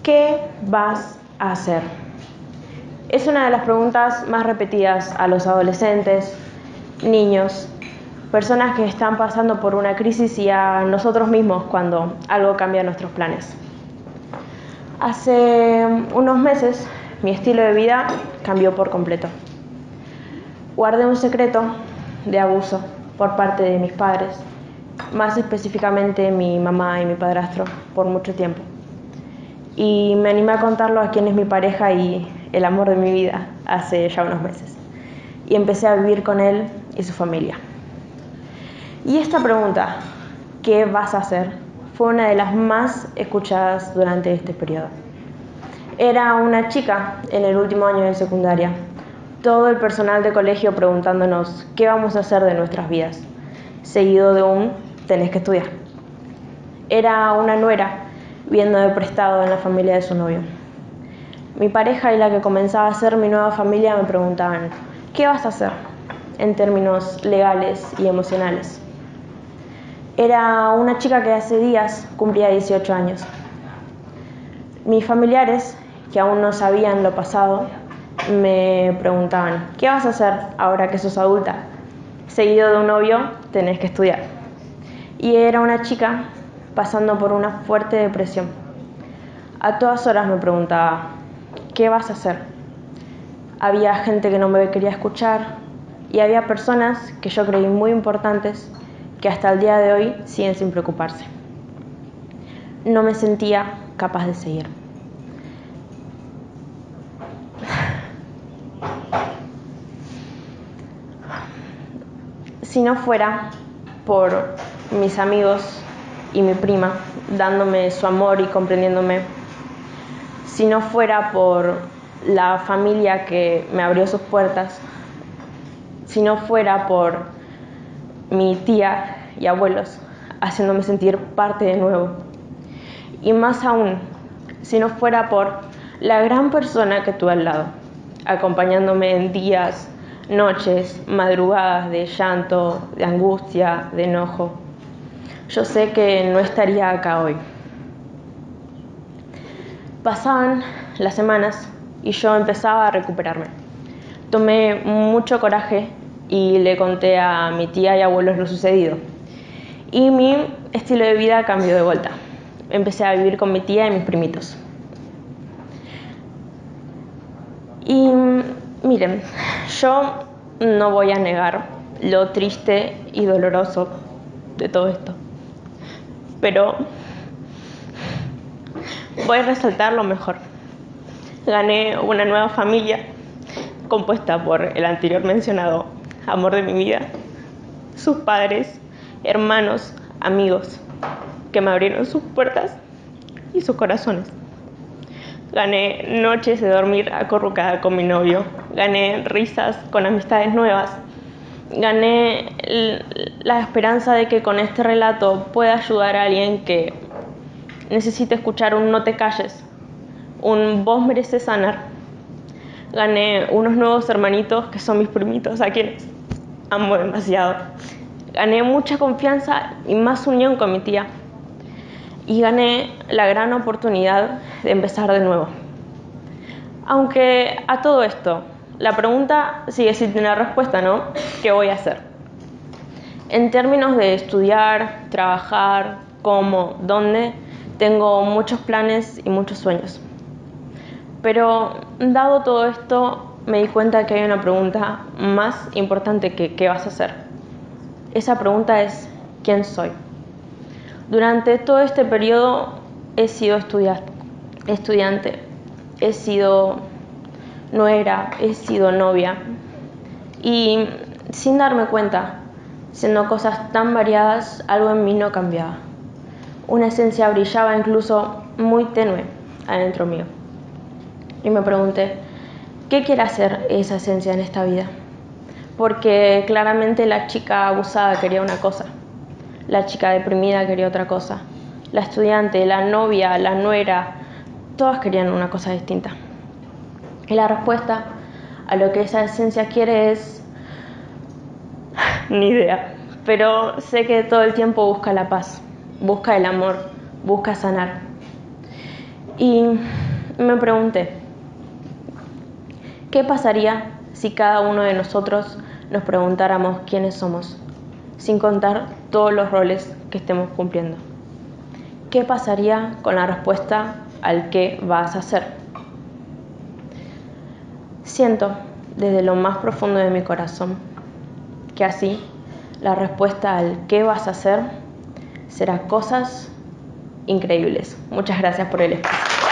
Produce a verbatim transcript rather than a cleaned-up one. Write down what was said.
¿Qué vas a hacer? Es una de las preguntas más repetidas a los adolescentes, niños, personas que están pasando por una crisis y a nosotros mismos cuando algo cambia nuestros planes. Hace unos meses mi estilo de vida cambió por completo. Guardé un secreto de abuso por parte de mis padres, más específicamente mi mamá y mi padrastro, por mucho tiempo. Y me animé a contarlo a quien es mi pareja y el amor de mi vida hace ya unos meses. Y empecé a vivir con él y su familia. Y esta pregunta, ¿qué vas a hacer?, fue una de las más escuchadas durante este periodo. Era una chica en el último año de secundaria. Todo el personal de colegio preguntándonos qué vamos a hacer de nuestras vidas, seguido de un tenés que estudiar. Era una nuera viendo de prestado en la familia de su novio. Mi pareja y la que comenzaba a ser mi nueva familia me preguntaban ¿qué vas a hacer?, en términos legales y emocionales. Era una chica que hace días cumplía dieciocho años. Mis familiares, que aún no sabían lo pasado, me preguntaban ¿qué vas a hacer ahora que sos adulta? Seguido de un novio, tenés que estudiar. Y era una chica pasando por una fuerte depresión. A todas horas me preguntaba ¿qué vas a hacer? Había gente que no me quería escuchar y había personas que yo creí muy importantes que hasta el día de hoy siguen sin preocuparse. No me sentía capaz de seguir. Si no fuera por mis amigos y mi prima dándome su amor y comprendiéndome, si no fuera por la familia que me abrió sus puertas, si no fuera por mi tía y abuelos haciéndome sentir parte de nuevo, y más aún, si no fuera por la gran persona que tuve al lado, acompañándome en días, noches, madrugadas de llanto, de angustia, de enojo, yo sé que no estaría acá hoy. Pasaban las semanas y yo empezaba a recuperarme. Tomé mucho coraje y le conté a mi tía y abuelos lo sucedido. Y mi estilo de vida cambió de vuelta. Empecé a vivir con mi tía y mis primitos. Y miren, yo no voy a negar lo triste y doloroso de todo esto, pero voy a resaltar lo mejor. Gané una nueva familia compuesta por el anterior mencionado amor de mi vida, sus padres, hermanos, amigos, que me abrieron sus puertas y sus corazones. Gané noches de dormir acurrucada con mi novio, gané risas con amistades nuevas, gané la esperanza de que con este relato pueda ayudar a alguien que necesite escuchar un no te calles, un vos mereces sanar. Gané unos nuevos hermanitos que son mis primitos, a quienes amo demasiado. Gané mucha confianza y más unión con mi tía. Y gané la gran oportunidad de empezar de nuevo. Aunque a todo esto, la pregunta sigue sin tener respuesta, ¿no? ¿Qué voy a hacer? En términos de estudiar, trabajar, cómo, dónde, tengo muchos planes y muchos sueños. Pero dado todo esto, me di cuenta que hay una pregunta más importante que ¿qué vas a hacer? Esa pregunta es ¿quién soy? Durante todo este periodo he sido estudiante, estudiante, he sido nuera, he sido novia y sin darme cuenta, siendo cosas tan variadas, algo en mí no cambiaba. Una esencia brillaba incluso muy tenue adentro mío. Y me pregunté, ¿qué quiere hacer esa esencia en esta vida? Porque claramente la chica abusada quería una cosa, la chica deprimida quería otra cosa, la estudiante, la novia, la nuera, todas querían una cosa distinta. Y la respuesta a lo que esa esencia quiere es ni idea, pero sé que todo el tiempo busca la paz, busca el amor, busca sanar. Y me pregunté, ¿qué pasaría si cada uno de nosotros nos preguntáramos quiénes somos, sin contar todos los roles que estemos cumpliendo? ¿Qué pasaría con la respuesta al qué vas a hacer? Siento desde lo más profundo de mi corazón que así la respuesta al qué vas a hacer será cosas increíbles. Muchas gracias por el espacio.